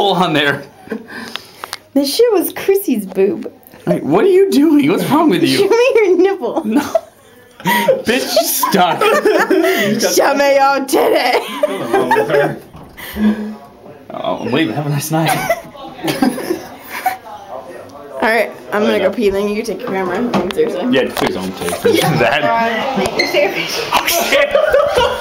hole on there. This shit was Chrissy's boob. Wait, what are you doing? What's wrong with you? Show me your nipple. No. Bitch, stuck. Show me your titty. Oh, I'm leaving. Have a nice night. Alright, I'm gonna go pee, then you take your camera. Seriously. Yeah, please don't take that. You're serious? Oh, shit.